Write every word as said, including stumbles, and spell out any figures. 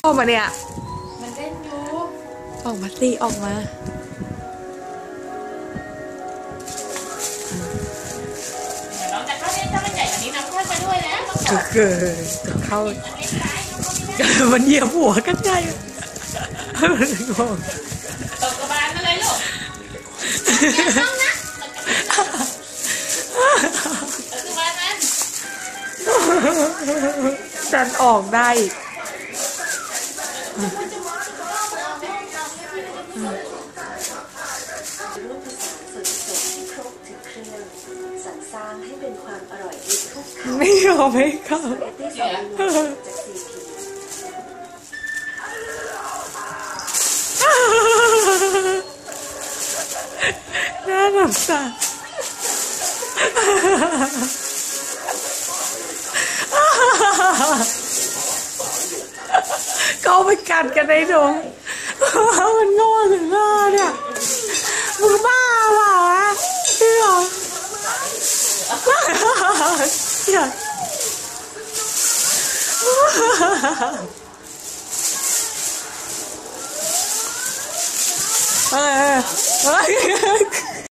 ออกมาเนี่ยมันเล่นอยู่ออกมาสิออกมาเดี๋ยวน้องจะเข้าเล่นถ้ามันใหญ่กว่านี้น้องเข้าไปด้วยนะจะเกิดจะเข้ามันเหยียบหัวกันใหญ่ตกกระบาลมาเลยลูกน้องนะตกกระบาลมันดันออกได้ไม่ยอมให้เข้าน่าสงสารก็ไปกัดกันในดงมันงอถึงหน้าเนี่ยมึงบ้าเปล่าวะเชื่อเชื่อเฮ้ยเฮ้ย